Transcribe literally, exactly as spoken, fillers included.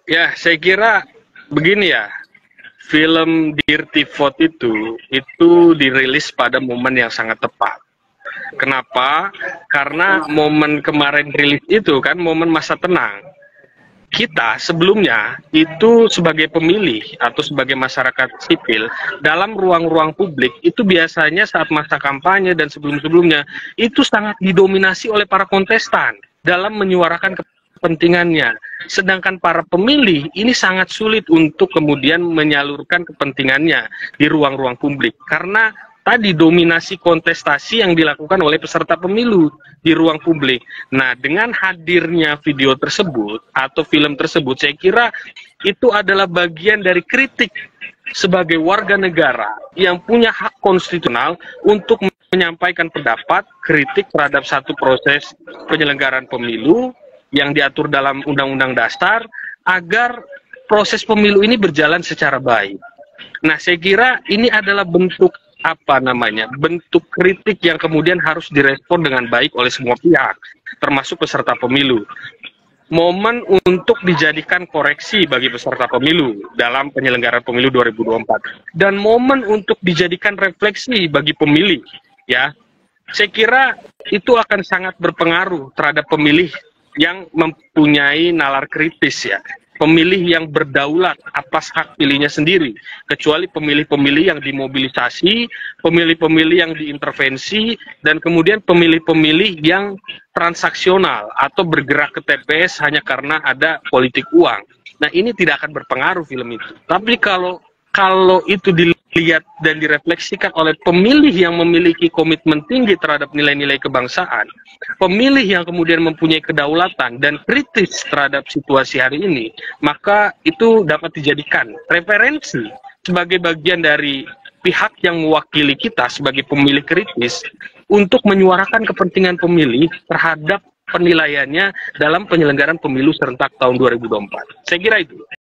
Ya, saya kira begini ya, film Dirty Vote itu itu dirilis pada momen yang sangat tepat. Kenapa? Karena momen kemarin rilis itu kan momen masa tenang. Kita sebelumnya itu sebagai pemilih atau sebagai masyarakat sipil dalam ruang-ruang publik itu biasanya saat masa kampanye dan sebelum-sebelumnya itu sangat didominasi oleh para kontestan dalam menyuarakan kepentingannya. Sedangkan para pemilih ini sangat sulit untuk kemudian menyalurkan kepentingannya di ruang-ruang publik karena tadi dominasi kontestasi yang dilakukan oleh peserta pemilu di ruang publik. Nah, dengan hadirnya video tersebut atau film tersebut, saya kira itu adalah bagian dari kritik sebagai warga negara yang punya hak konstitusional untuk menyampaikan pendapat kritik terhadap satu proses penyelenggaraan pemilu yang diatur dalam Undang-Undang Dasar agar proses pemilu ini berjalan secara baik. Nah, saya kira ini adalah bentuk apa namanya bentuk kritik yang kemudian harus direspon dengan baik oleh semua pihak, termasuk peserta pemilu. Momen untuk dijadikan koreksi bagi peserta pemilu dalam penyelenggaraan pemilu dua ribu dua puluh empat dan momen untuk dijadikan refleksi bagi pemilih, ya. Saya kira itu akan sangat berpengaruh terhadap pemilih yang mempunyai nalar kritis, ya. Pemilih yang berdaulat atas hak pilihnya sendiri, kecuali pemilih-pemilih yang dimobilisasi, pemilih-pemilih yang diintervensi, dan kemudian pemilih-pemilih yang transaksional atau bergerak ke T P S hanya karena ada politik uang. Nah, ini tidak akan berpengaruh film itu. Tapi kalau kalau itu dilihat dan direfleksikan oleh pemilih yang memiliki komitmen tinggi terhadap nilai-nilai kebangsaan, pemilih yang kemudian mempunyai kedaulatan dan kritis terhadap situasi hari ini, maka itu dapat dijadikan referensi sebagai bagian dari pihak yang mewakili kita sebagai pemilih kritis untuk menyuarakan kepentingan pemilih terhadap penilaiannya dalam penyelenggaraan pemilu serentak tahun dua ribu dua puluh empat. Saya kira itu.